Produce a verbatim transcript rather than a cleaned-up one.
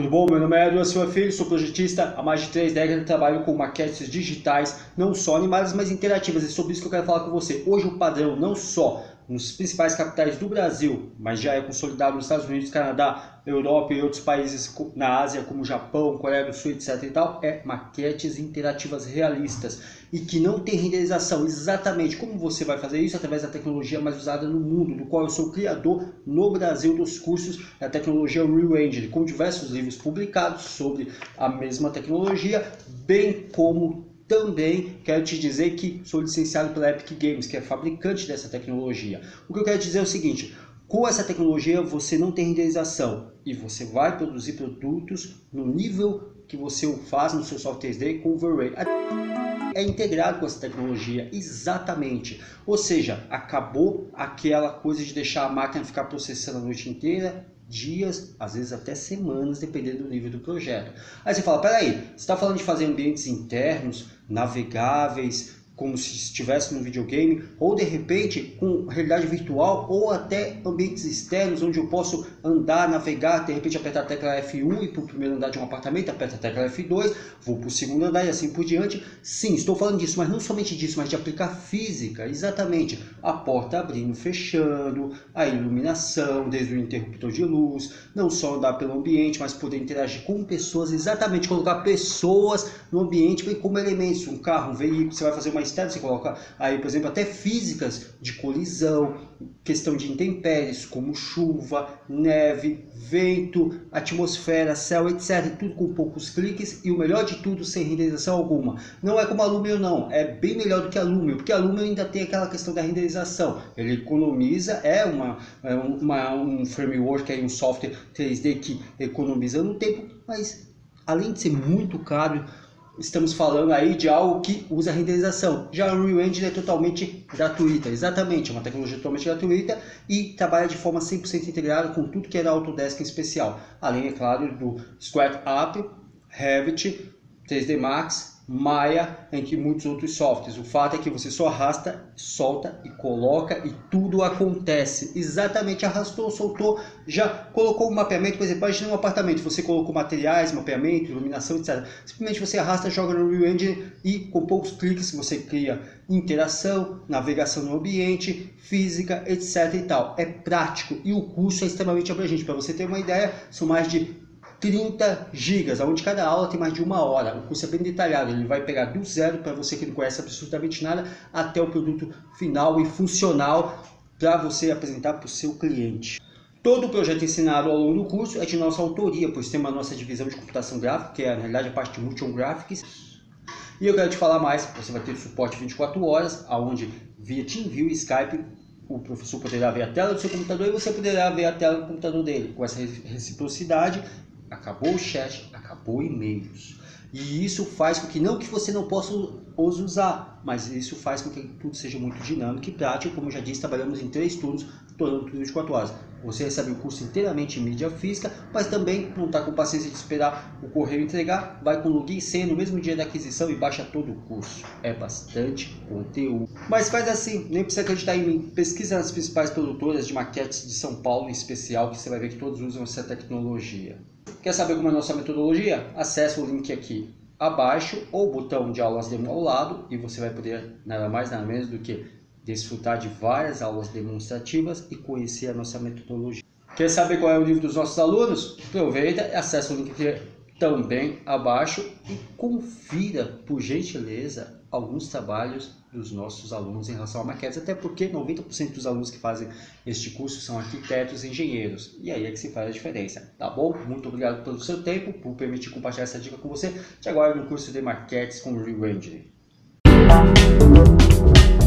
Tudo bom? Meu nome é Eduardo Silva Filho, sou projetista há mais de três décadas, trabalho com maquetes digitais, não só animadas, mas interativas. É sobre isso que eu quero falar com você. Hoje o padrão, não só nos principais capitais do Brasil, mas já é consolidado nos Estados Unidos, Canadá, Europa e outros países na Ásia, como Japão, Coreia do Sul, etc e tal, é maquetes interativas realistas e que não tem renderização. Exatamente como você vai fazer isso? Através da tecnologia mais usada no mundo, do qual eu sou criador no Brasil dos cursos da tecnologia Unreal Engine, com diversos livros publicados sobre a mesma tecnologia, bem como também quero te dizer que sou licenciado pela Epic Games, que é fabricante dessa tecnologia. O que eu quero dizer é o seguinte: com essa tecnologia você não tem renderização e você vai produzir produtos no nível que você o faz no seu software três D com o V-Ray. É integrado com essa tecnologia, exatamente. Ou seja, acabou aquela coisa de deixar a máquina ficar processando a noite inteira, dias, às vezes até semanas, dependendo do nível do projeto. Aí você fala, peraí, você está falando de fazer ambientes internos, navegáveis, como se estivesse no videogame, ou de repente com realidade virtual, ou até ambientes externos, onde eu posso andar, navegar, de repente apertar a tecla F um e ir para o primeiro andar de um apartamento, aperta a tecla F dois, vou para o segundo andar e assim por diante. Sim, estou falando disso, mas não somente disso, mas de aplicar física, exatamente. A porta abrindo, fechando, a iluminação, desde o interruptor de luz, não só andar pelo ambiente, mas poder interagir com pessoas, exatamente, colocar pessoas no ambiente como elementos, um carro, um veículo, você vai fazer uma externa, você coloca aí, por exemplo, até físicas de colisão, questão de intempéries, como chuva, neve, vento, atmosfera, céu, etcétera. Tudo com poucos cliques e o melhor de tudo, sem renderização alguma. Não é como a Lumion não, é bem melhor do que a Lumion, porque a Lumion ainda tem aquela questão da renderização. Ele economiza, é, uma, é uma, um framework, é um software três D que economiza no tempo, mas além de ser muito caro, estamos falando aí de algo que usa renderização. Já o Unreal Engine é totalmente gratuita, exatamente, é uma tecnologia totalmente gratuita e trabalha de forma cem por cento integrada com tudo que é da Autodesk em especial. Além, é claro, do SketchUp, Revit, três D Max, Maya, entre muitos outros softwares. O fato é que você só arrasta, solta e coloca e tudo acontece. Exatamente, arrastou, soltou, já colocou o mapeamento, por exemplo, imagina um apartamento, você colocou materiais, mapeamento, iluminação, etcétera. Simplesmente você arrasta, joga no Unreal Engine e com poucos cliques você cria interação, navegação no ambiente, física, etcétera e tal. É prático e o curso é extremamente abrangente. Para você ter uma ideia, são mais de trinta gigas, onde cada aula tem mais de uma hora. O curso é bem detalhado, ele vai pegar do zero, para você que não conhece absolutamente nada, até o produto final e funcional para você apresentar para o seu cliente. Todo o projeto ensinado ao longo do curso é de nossa autoria, pois tem uma nossa divisão de computação gráfica, que é na realidade a parte de Motion Graphics. E eu quero te falar mais, você vai ter suporte vinte e quatro horas, onde via TeamViewer e Skype, o professor poderá ver a tela do seu computador e você poderá ver a tela do computador dele. Com essa reciprocidade, acabou o chat, acabou e-mails. E isso faz com que, não que você não possa os usar, mas isso faz com que tudo seja muito dinâmico e prático. Como eu já disse, trabalhamos em três turnos, tornando tudo vinte e quatro horas. Você recebe o curso inteiramente em mídia física, mas também não está com paciência de esperar o correio entregar, vai com login e senha no mesmo dia da aquisição e baixa todo o curso. É bastante conteúdo. Mas faz assim, nem precisa acreditar em mim. Pesquisa nas principais produtoras de maquetes de São Paulo em especial, que você vai ver que todos usam essa tecnologia. Quer saber como é a nossa metodologia? Acesse o link aqui abaixo ou o botão de aulas demo ao lado e você vai poder nada mais nada menos do que desfrutar de várias aulas demonstrativas e conhecer a nossa metodologia. Quer saber qual é o nível dos nossos alunos? Aproveita e acesse o link aqui também abaixo e confira, por gentileza, alguns trabalhos dos nossos alunos em relação a maquetes, até porque noventa por cento dos alunos que fazem este curso são arquitetos e engenheiros, e aí é que se faz a diferença, tá bom? Muito obrigado pelo seu tempo, por permitir compartilhar essa dica com você. Te aguardo no curso de maquetes com o Unreal Engine.